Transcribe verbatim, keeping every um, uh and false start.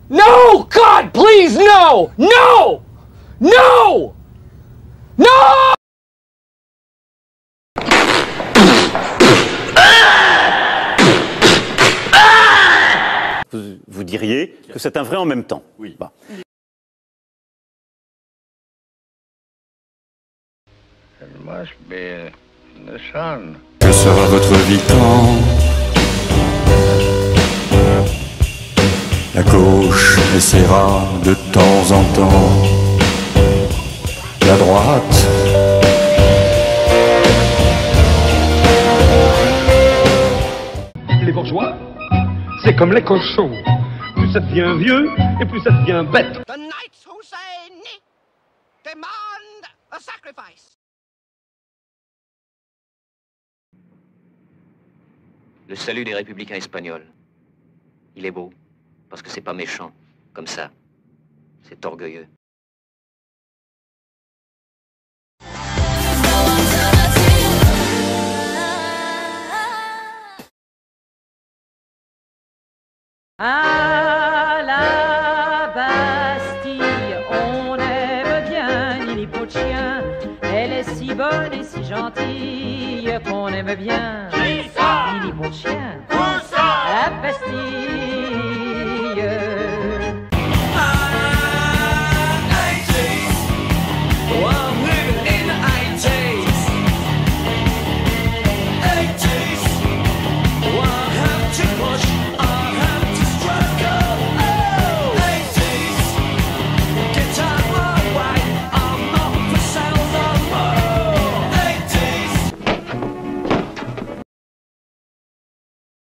No! God, please, no! No! No! No! Vous, vous diriez que c'est un vrai en même temps. Oui. Bah. It must be the sun. Que sera votre vie quand la gauche essaiera de temps en temps la droite? Les bourgeois, c'est comme les cochons. Plus ça devient vieux, et plus ça devient bête. The knights who say ni demand a sacrifice. Le salut des républicains espagnols. Il est beau, parce que c'est pas méchant, comme ça. C'est orgueilleux. À la Bastille, on aime bien Lilliput chien. Elle est si bonne et si gentille qu'on aime bien